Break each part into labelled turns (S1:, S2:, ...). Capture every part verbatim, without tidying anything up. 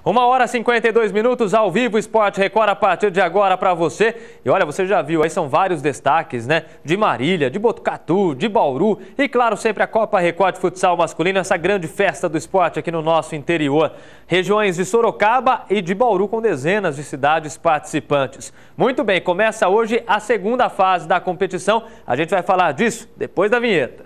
S1: Uma hora e cinquenta e dois minutos ao vivo, Esporte Record a partir de agora para você. E olha, você já viu, aí são vários destaques, né? De Marília, de Botucatu, de Bauru e, claro, sempre a Copa Record de Futsal Masculino, essa grande festa do esporte aqui no nosso interior. Regiões de Sorocaba e de Bauru com dezenas de cidades participantes. Muito bem, começa hoje a segunda fase da competição. A gente vai falar disso depois da vinheta.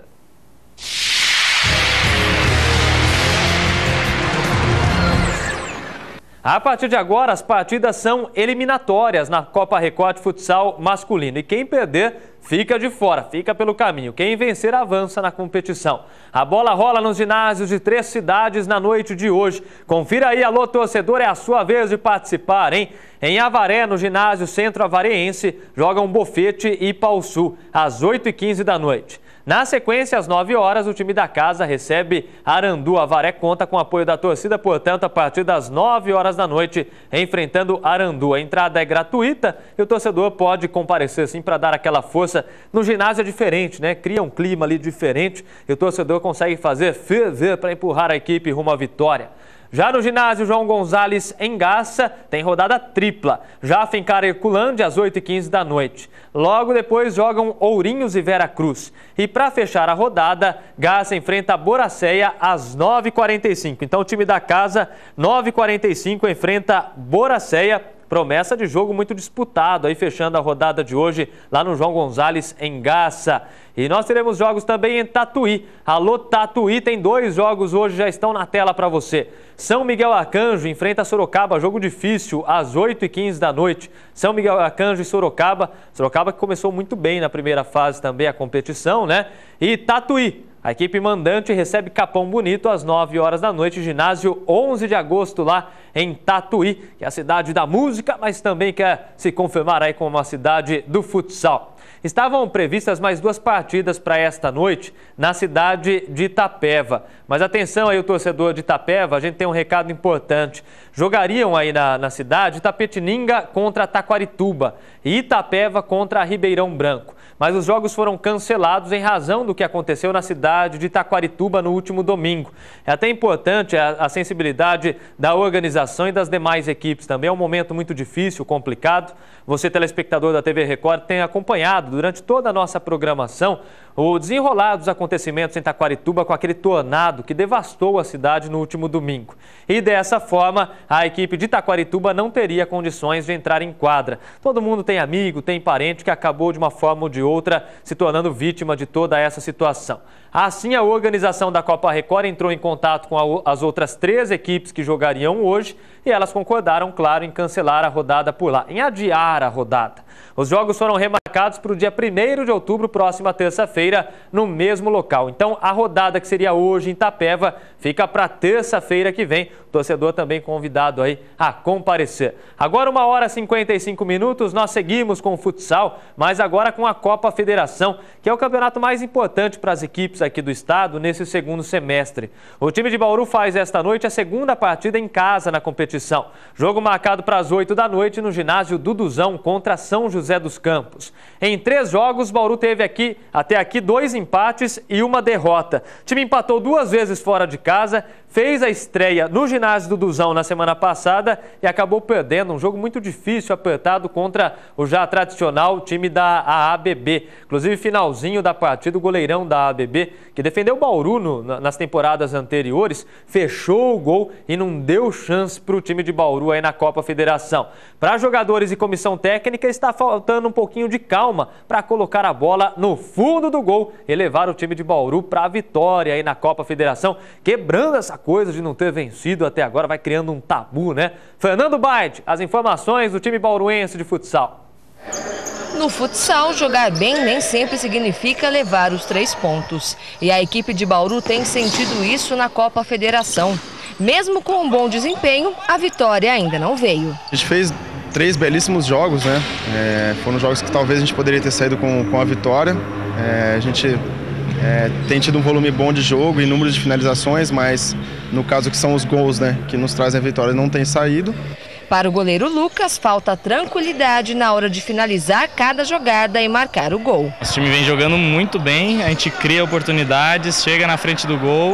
S1: A partir de agora, as partidas são eliminatórias na Copa Record de Futsal Masculino. E quem perder, fica de fora, fica pelo caminho. Quem vencer, avança na competição. A bola rola nos ginásios de três cidades na noite de hoje. Confira aí, alô torcedor, é a sua vez de participar, hein? Em Avaré, no ginásio Centro Avareense, jogam Bofete e Pauçu, às oito e quinze da noite. Na sequência, às nove horas, o time da casa recebe Arandu. Avaré conta com o apoio da torcida, portanto, a partir das nove horas da noite, enfrentando Arandu. A entrada é gratuita e o torcedor pode comparecer, sim, para dar aquela força. No ginásio é diferente, né? Cria um clima ali diferente e o torcedor consegue fazer ferver para empurrar a equipe rumo à vitória. Já no ginásio João Gonzalez, em Garça, tem rodada tripla. Jafencar e Herculândia, às oito e quinze da noite. Logo depois jogam Ourinhos e Vera Cruz. E para fechar a rodada, Garça enfrenta a Boracéia às nove e quarenta e cinco. Então o time da casa, nove e quarenta e cinco, enfrenta Boracéia. Promessa de jogo muito disputado, aí fechando a rodada de hoje lá no João Gonzalez, em Garça. E nós teremos jogos também em Tatuí. Alô Tatuí, tem dois jogos hoje, já estão na tela para você. São Miguel Arcanjo enfrenta Sorocaba, jogo difícil, às oito e quinze da noite. São Miguel Arcanjo e Sorocaba. Sorocaba que começou muito bem na primeira fase também a competição, né? E Tatuí. A equipe mandante recebe Capão Bonito às nove horas da noite, ginásio onze de agosto lá em Tatuí, que é a cidade da música, mas também quer se confirmar aí como uma cidade do futsal. Estavam previstas mais duas partidas para esta noite na cidade de Itapeva. Mas atenção aí o torcedor de Itapeva, a gente tem um recado importante. Jogariam aí na, na cidade Itapetininga contra Taquarituba e Itapeva contra Ribeirão Branco. Mas os jogos foram cancelados em razão do que aconteceu na cidade de Taquarituba no último domingo. É até importante a, a sensibilidade da organização e das demais equipes. Também é um momento muito difícil, complicado. Você, telespectador da T V Record, tem acompanhado durante toda a nossa programação o desenrolar dos acontecimentos em Taquarituba com aquele tornado que devastou a cidade no último domingo. E dessa forma, a equipe de Taquarituba não teria condições de entrar em quadra. Todo mundo tem amigo, tem parente que acabou de uma forma ou de outra se tornando vítima de toda essa situação. Assim, a organização da Copa Record entrou em contato com a, as outras três equipes que jogariam hoje e elas concordaram, claro, em cancelar a rodada por lá, em adiar a rodada. Os jogos foram remarcados para o dia primeiro de outubro, próxima terça-feira, no mesmo local. Então, a rodada que seria hoje em Itapeva fica para terça-feira que vem. O torcedor também convidado aí a comparecer. Agora, uma hora e cinquenta e cinco minutos, nós seguimos com o futsal, mas agora com a Copa Federação, que é o campeonato mais importante para as equipes aqui do estado nesse segundo semestre. O time de Bauru faz esta noite a segunda partida em casa na competição. Jogo marcado para as oito da noite no ginásio Duduzão contra São José dos Campos. Em três jogos, Bauru teve aqui, até aqui dois empates e uma derrota. O time empatou duas vezes fora de casa, fez a estreia no ginásio Duduzão na semana passada e acabou perdendo um jogo muito difícil, apertado contra o já tradicional time da A A B B. Inclusive, finalzinho da partida, o goleirão da A A B B, que defendeu o Bauru no, nas temporadas anteriores, fechou o gol e não deu chance para o time de Bauru aí na Copa Federação. Para jogadores e comissão técnica, está faltando um pouquinho de calma para colocar a bola no fundo do gol e levar o time de Bauru para a vitória aí na Copa Federação, quebrando essa coisa de não ter vencido até agora, vai criando um tabu, né? Fernando Baide, as informações do time bauruense de futsal.
S2: No futsal, jogar bem nem sempre significa levar os três pontos. E a equipe de Bauru tem sentido isso na Copa Federação. Mesmo com um bom desempenho, a vitória ainda não veio.
S3: A gente fez três belíssimos jogos, né? É, foram jogos que talvez a gente poderia ter saído com, com a vitória. É, a gente é, tem tido um volume bom de jogo e número de finalizações, mas no caso que são os gols, né, que nos trazem a vitória, não tem saído.
S2: Para o goleiro Lucas, falta tranquilidade na hora de finalizar cada jogada e marcar o gol.
S4: Esse time vem jogando muito bem, a gente cria oportunidades, chega na frente do gol,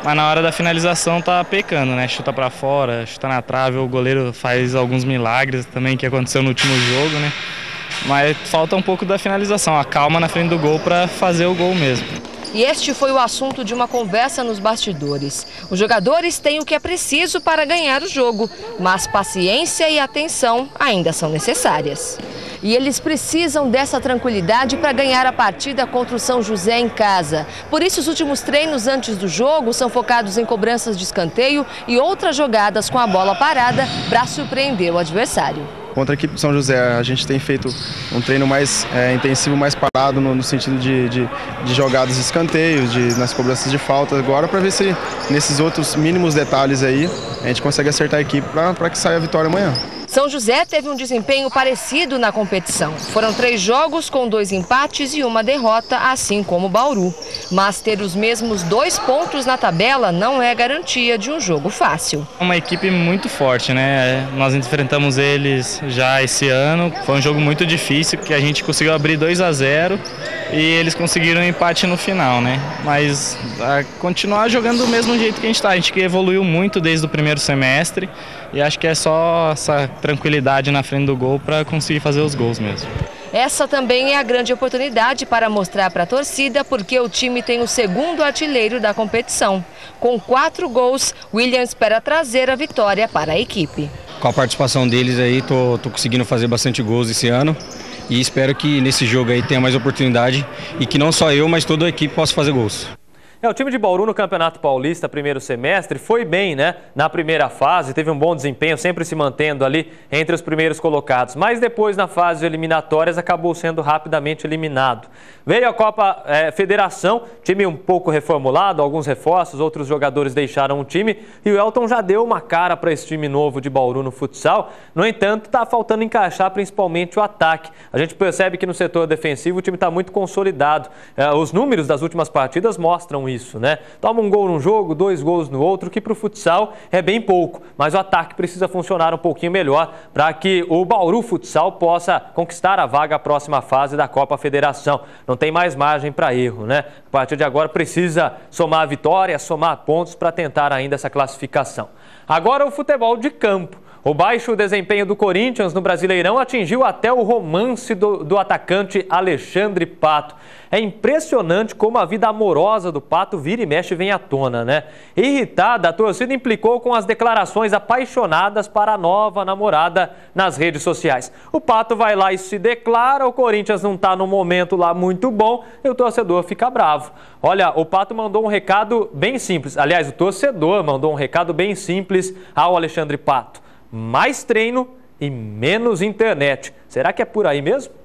S4: mas na hora da finalização tá pecando, né? Chuta para fora, chuta na trave, o goleiro faz alguns milagres também que aconteceu no último jogo, né? Mas falta um pouco da finalização, a calma na frente do gol para fazer o gol mesmo.
S2: E este foi o assunto de uma conversa nos bastidores. Os jogadores têm o que é preciso para ganhar o jogo, mas paciência e atenção ainda são necessárias. E eles precisam dessa tranquilidade para ganhar a partida contra o São José em casa. Por isso, os últimos treinos antes do jogo são focados em cobranças de escanteio e outras jogadas com a bola parada para surpreender o adversário.
S3: Contra a equipe de São José, a gente tem feito um treino mais é, intensivo, mais parado no, no sentido de, de, de jogadas de escanteios, de, nas cobranças de falta. Agora, para ver se nesses outros mínimos detalhes aí, a gente consegue acertar a equipe para que saia a vitória amanhã.
S2: São José teve um desempenho parecido na competição. Foram três jogos com dois empates e uma derrota, assim como Bauru. Mas ter os mesmos dois pontos na tabela não é garantia de um jogo fácil.
S4: É uma equipe muito forte, né? Nós enfrentamos eles já esse ano. Foi um jogo muito difícil, porque a gente conseguiu abrir dois a zero e eles conseguiram um empate no final, né? Mas a continuar jogando do mesmo jeito que a gente está. A gente que evoluiu muito desde o primeiro semestre e acho que é só essa tranquilidade na frente do gol para conseguir fazer os gols mesmo.
S2: Essa também é a grande oportunidade para mostrar para a torcida porque o time tem o segundo artilheiro da competição. Com quatro gols, William espera trazer a vitória para a equipe.
S5: Com a participação deles aí, tô, tô conseguindo fazer bastante gols esse ano e espero que nesse jogo aí tenha mais oportunidade e que não só eu, mas toda a equipe possa fazer gols.
S1: É, o time de Bauru no Campeonato Paulista, primeiro semestre, foi bem, né? Na primeira fase, teve um bom desempenho, sempre se mantendo ali entre os primeiros colocados. Mas depois, na fase de eliminatórias, acabou sendo rapidamente eliminado. Veio a Copa é, Federação, time um pouco reformulado, alguns reforços, outros jogadores deixaram o time. E o Elton já deu uma cara para esse time novo de Bauru no futsal. No entanto, está faltando encaixar principalmente o ataque. A gente percebe que no setor defensivo o time está muito consolidado. É, os números das últimas partidas mostram isso. Isso, né? Toma um gol num jogo, dois gols no outro, que para o futsal é bem pouco. Mas o ataque precisa funcionar um pouquinho melhor para que o Bauru Futsal possa conquistar a vaga à próxima fase da Copa Federação. Não tem mais margem para erro, né? A partir de agora precisa somar vitórias, somar pontos para tentar ainda essa classificação. Agora o futebol de campo. O baixo desempenho do Corinthians no Brasileirão atingiu até o romance do, do atacante Alexandre Pato. É impressionante como a vida amorosa do Pato vira e mexe vem à tona, né? Irritada, a torcida implicou com as declarações apaixonadas para a nova namorada nas redes sociais. O Pato vai lá e se declara, o Corinthians não está num momento lá muito bom e o torcedor fica bravo. Olha, o Pato mandou um recado bem simples. Aliás, o torcedor mandou um recado bem simples ao Alexandre Pato. Mais treino e menos internet. Será que é por aí mesmo?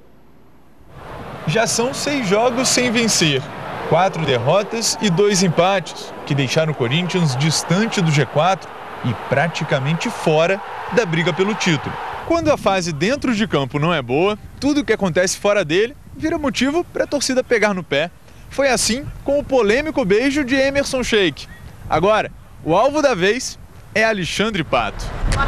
S6: Já são seis jogos sem vencer, quatro derrotas e dois empates, que deixaram o Corinthians distante do G quatro e praticamente fora da briga pelo título. Quando a fase dentro de campo não é boa, tudo o que acontece fora dele vira motivo para a torcida pegar no pé. Foi assim com o polêmico beijo de Emerson Sheik. Agora, o alvo da vez é Alexandre Pato.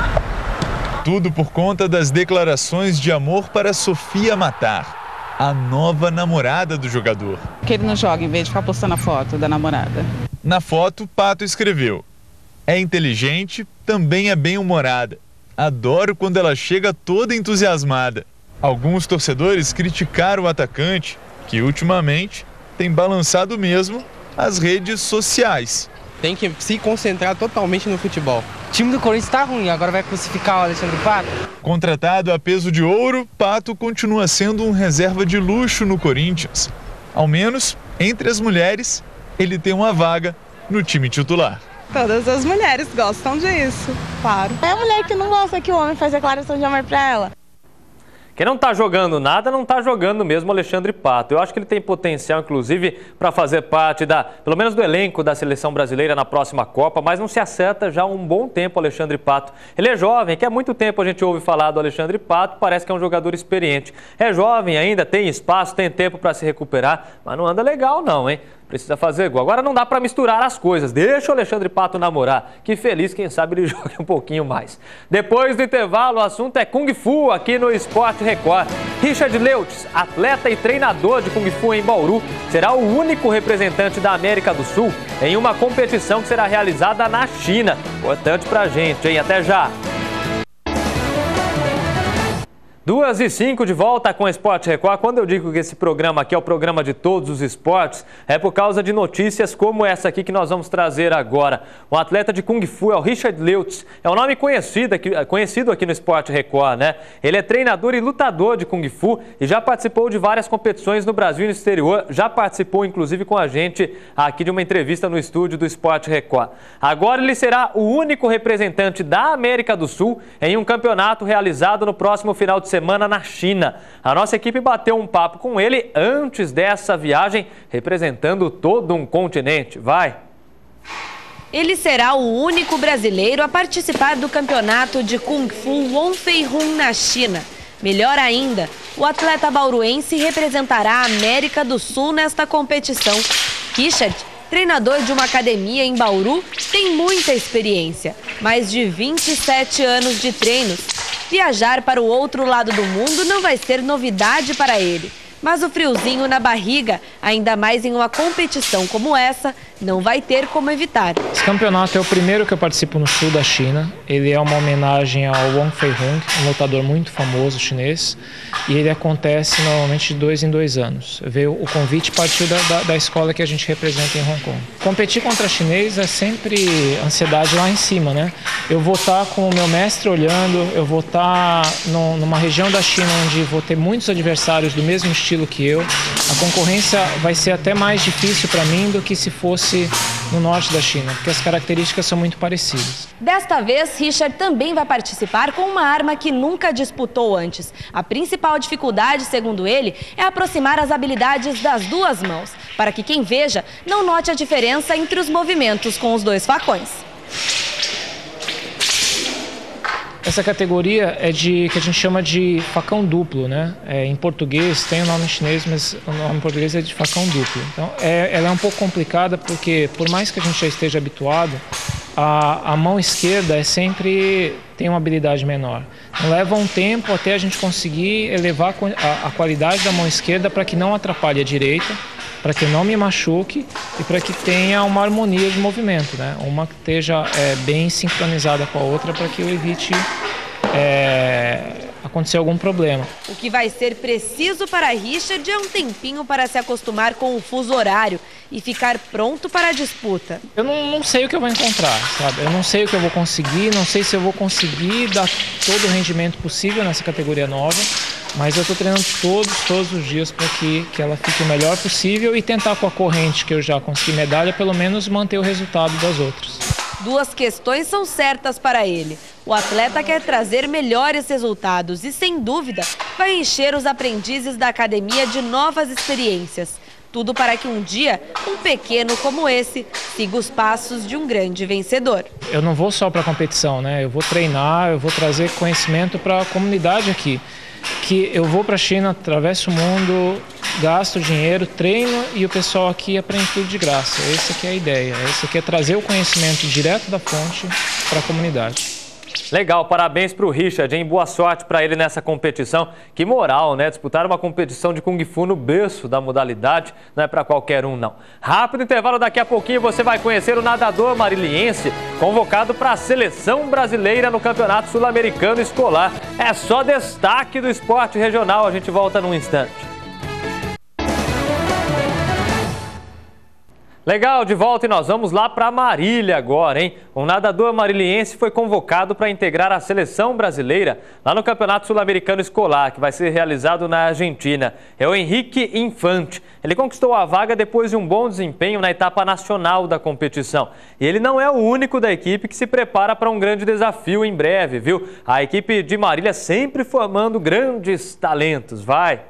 S6: Tudo por conta das declarações de amor para Sofia Matar, a nova namorada do jogador.
S7: Que ele não joga em vez de ficar postando a foto da namorada.
S6: Na foto, Pato escreveu: é inteligente, também é bem-humorada. Adoro quando ela chega toda entusiasmada. Alguns torcedores criticaram o atacante, que ultimamente tem balançado mesmo as redes sociais.
S8: Tem que se concentrar totalmente no futebol. O time do Corinthians está ruim, agora vai crucificar o Alexandre Pato?
S6: Contratado a peso de ouro, Pato continua sendo um reserva de luxo no Corinthians. Ao menos, entre as mulheres, ele tem uma vaga no time titular.
S7: Todas as mulheres gostam disso, claro.
S9: É a mulher que não gosta que o homem faz declaração de amor para ela.
S1: Quem não está jogando nada, não está jogando mesmo Alexandre Pato. Eu acho que ele tem potencial, inclusive, para fazer parte, da, pelo menos do elenco da seleção brasileira na próxima Copa, mas não se acerta já há um bom tempo Alexandre Pato. Ele é jovem, que há muito tempo a gente ouve falar do Alexandre Pato, parece que é um jogador experiente. É jovem ainda, tem espaço, tem tempo para se recuperar, mas não anda legal não, hein? precisa fazer gol. Agora não dá para misturar as coisas. Deixa o Alexandre Pato namorar. Que feliz, quem sabe ele jogue um pouquinho mais. Depois do intervalo, o assunto é Kung Fu aqui no Esporte Record. Richard Leutz, atleta e treinador de Kung Fu em Bauru, será o único representante da América do Sul em uma competição que será realizada na China. Importante pra gente, hein? Até já! Duas e cinco de volta com o Esporte Record. Quando eu digo que esse programa aqui é o programa de todos os esportes, é por causa de notícias como essa aqui que nós vamos trazer agora. O atleta de Kung Fu é o Richard Leutz. É um nome conhecido aqui, conhecido aqui no Esporte Record, né? Ele é treinador e lutador de Kung Fu e já participou de várias competições no Brasil e no exterior. Já participou, inclusive, com a gente aqui de uma entrevista no estúdio do Esporte Record. Agora ele será o único representante da América do Sul em um campeonato realizado no próximo final de semana na China. A nossa equipe bateu um papo com ele antes dessa viagem, representando todo um continente. Vai!
S2: Ele será o único brasileiro a participar do campeonato de Kung Fu Wong Fei-Hung na China. Melhor ainda, o atleta bauruense representará a América do Sul nesta competição. Richard, treinador de uma academia em Bauru, tem muita experiência, mais de vinte e sete anos de treinos. Viajar para o outro lado do mundo não vai ser novidade para ele. Mas o friozinho na barriga, ainda mais em uma competição como essa, não vai ter como evitar.
S10: Esse campeonato é o primeiro que eu participo no sul da China. Ele é uma homenagem ao Wong Fei-Hung, um lutador muito famoso chinês. E ele acontece normalmente de dois em dois anos. Veio o convite partiu da, da, da escola que a gente representa em Hong Kong. Competir contra chinês é sempre ansiedade lá em cima, né? Eu vou estar com o meu mestre olhando, eu vou estar no, numa região da China onde vou ter muitos adversários do mesmo estilo que eu. A concorrência vai ser até mais difícil para mim do que se fosse no norte da China, porque as características são muito parecidas.
S2: Desta vez, Richard também vai participar com uma arma que nunca disputou antes. A principal dificuldade, segundo ele, é aproximar as habilidades das duas mãos, para que quem veja não note a diferença entre os movimentos com os dois facões.
S10: Essa categoria é de que a gente chama de facão duplo, né? É, em português tem o nome em chinês, mas o nome em português é de facão duplo. Então, é, ela é um pouco complicada porque, por mais que a gente já esteja habituado, a, a mão esquerda é sempre tem uma habilidade menor. Então, leva um tempo até a gente conseguir elevar a, a qualidade da mão esquerda para que não atrapalhe a direita, para que não me machuque e para que tenha uma harmonia de movimento, né? Uma que esteja é, bem sincronizada com a outra para que eu evite é, acontecer algum problema.
S2: O que vai ser preciso para Richard é um tempinho para se acostumar com o fuso horário e ficar pronto para a disputa.
S10: Eu não, não sei o que eu vou encontrar, sabe? Eu não sei o que eu vou conseguir, não sei se eu vou conseguir dar todo o rendimento possível nessa categoria nova. Mas eu estou treinando todos, todos os dias para que, que ela fique o melhor possível e tentar com a corrente que eu já consegui medalha, pelo menos manter o resultado das outras.
S2: Duas questões são certas para ele. O atleta quer trazer melhores resultados e, sem dúvida, vai encher os aprendizes da academia de novas experiências. Tudo para que um dia, um pequeno como esse, siga os passos de um grande vencedor.
S10: Eu não vou só para a competição, né? Eu vou treinar, eu vou trazer conhecimento para a comunidade aqui. Que eu vou para a China, atravesso o mundo, gasto dinheiro, treino e o pessoal aqui aprende tudo de graça. Essa aqui é a ideia, essa aqui é trazer o conhecimento direto da fonte para a comunidade.
S1: Legal, parabéns para o Richard, hein? Boa sorte para ele nessa competição. Que moral, né? Disputar uma competição de Kung Fu no berço da modalidade não é para qualquer um, não. Rápido intervalo, daqui a pouquinho você vai conhecer o nadador mariliense convocado para a seleção brasileira no Campeonato Sul-Americano Escolar. É só destaque do esporte regional, a gente volta num instante. Legal, de volta e nós vamos lá para Marília agora, hein? Um nadador mariliense foi convocado para integrar a seleção brasileira lá no Campeonato Sul-Americano Escolar, que vai ser realizado na Argentina. É o Henrique Infante. Ele conquistou a vaga depois de um bom desempenho na etapa nacional da competição. E ele não é o único da equipe que se prepara para um grande desafio em breve, viu? A equipe de Marília sempre formando grandes talentos. Vai!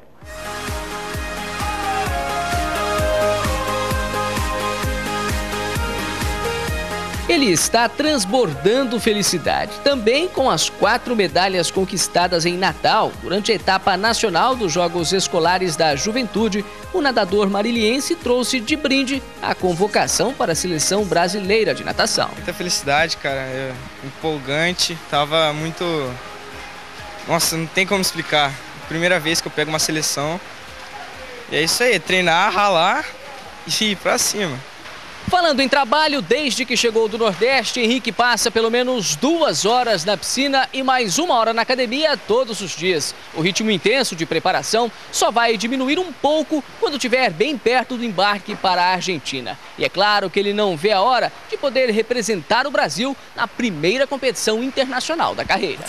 S11: ele está transbordando felicidade, também com as quatro medalhas conquistadas em Natal durante a etapa nacional dos Jogos Escolares da Juventude. O nadador mariliense trouxe de brinde a convocação para a seleção brasileira de natação.
S12: Muita felicidade, cara, é empolgante, tava muito... Nossa, não tem como explicar. Primeira vez que eu pego uma seleção. E é isso aí, treinar, ralar e ir pra cima.
S11: Falando em trabalho, desde que chegou do Nordeste, Henrique passa pelo menos duas horas na piscina e mais uma hora na academia todos os dias. O ritmo intenso de preparação só vai diminuir um pouco quando estiver bem perto do embarque para a Argentina. E é claro que ele não vê a hora de poder representar o Brasil na primeira competição internacional da carreira.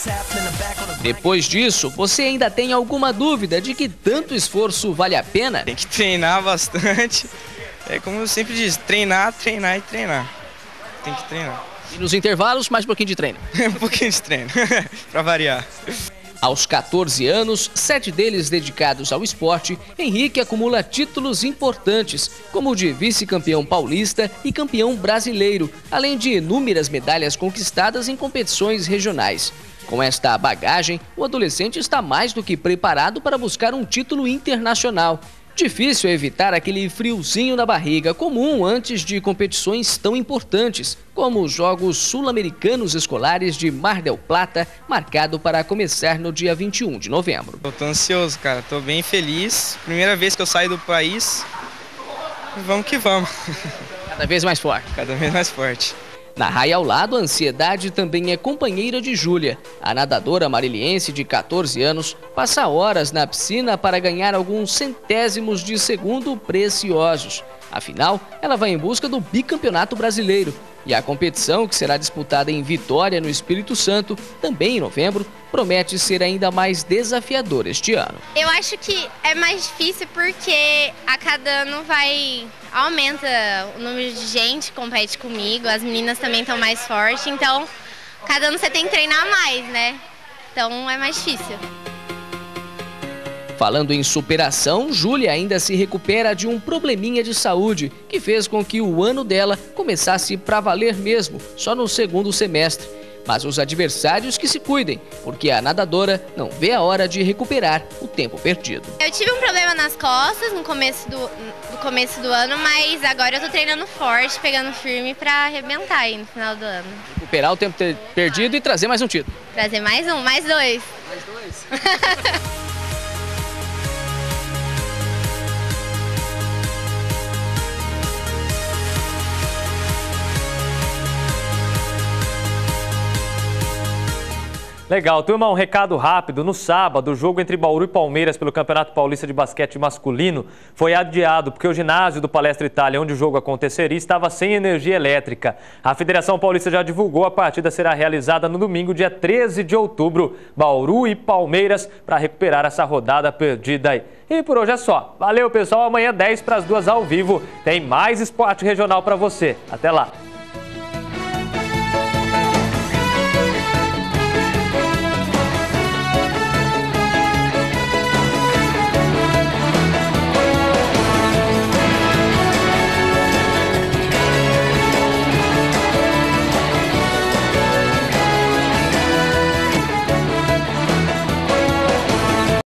S11: Depois disso, você ainda tem alguma dúvida de que tanto esforço vale a pena?
S12: Tem que treinar bastante. É como eu sempre disse, treinar, treinar e treinar. Tem que treinar.
S11: E nos intervalos, mais um pouquinho de treino?
S12: um pouquinho de treino, para variar.
S11: Aos quatorze anos, sete deles dedicados ao esporte, Henrique acumula títulos importantes, como o de vice-campeão paulista e campeão brasileiro, além de inúmeras medalhas conquistadas em competições regionais. Com esta bagagem, o adolescente está mais do que preparado para buscar um título internacional. Difícil é evitar aquele friozinho na barriga comum antes de competições tão importantes, como os Jogos Sul-Americanos Escolares de Mar del Plata, marcado para começar no dia vinte e um de novembro.
S12: Eu tô ansioso, cara, tô bem feliz. Primeira vez que eu saio do país, vamos que vamos.
S11: Cada vez mais forte.
S12: Cada vez mais forte.
S11: Na raia ao lado, a ansiedade também é companheira de Júlia. A nadadora mariliense de quatorze anos passa horas na piscina para ganhar alguns centésimos de segundo preciosos. Afinal, ela vai em busca do bicampeonato brasileiro. E a competição, que será disputada em Vitória, no Espírito Santo, também em novembro, promete ser ainda mais desafiadora este ano.
S13: Eu acho que é mais difícil porque a cada ano vai... aumenta o número de gente que compete comigo, as meninas também estão mais fortes, então cada ano você tem que treinar mais, né? Então é mais difícil.
S11: Falando em superação, Júlia ainda se recupera de um probleminha de saúde que fez com que o ano dela começasse pra valer mesmo, só no segundo semestre. Mas os adversários que se cuidem, porque a nadadora não vê a hora de recuperar o tempo perdido.
S13: Eu tive um problema nas costas no começo do, no começo do ano, mas agora eu tô treinando forte, pegando firme pra arrebentar aí no final do ano.
S11: Recuperar o tempo perdido e trazer mais um título.
S13: Trazer mais um, mais dois.
S11: Mais dois.
S1: Legal, turma, um recado rápido. No sábado, o jogo entre Bauru e Palmeiras pelo Campeonato Paulista de Basquete Masculino foi adiado porque o ginásio do Palestra Itália, onde o jogo aconteceria, estava sem energia elétrica. A Federação Paulista já divulgou, a partida será realizada no domingo, dia treze de outubro. Bauru e Palmeiras, para recuperar essa rodada perdida aí. E por hoje é só. Valeu, pessoal. Amanhã, dez para as duas ao vivo, tem mais esporte regional para você. Até lá.